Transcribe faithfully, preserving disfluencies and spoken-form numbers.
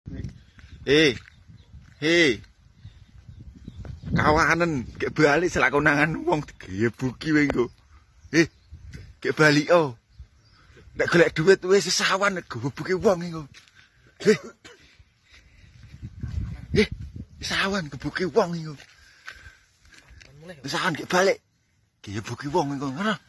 Hei. Hei. Kawanan, gek balik selak konangan wong digebuki wae engko. Eh, gek balik oh. Nek golek duit wis sesawan gebuki wong engko. Eh. Eh, sesawan gebuki wong engko. Sesawan gek balik. Gebuki wong engko, ngono.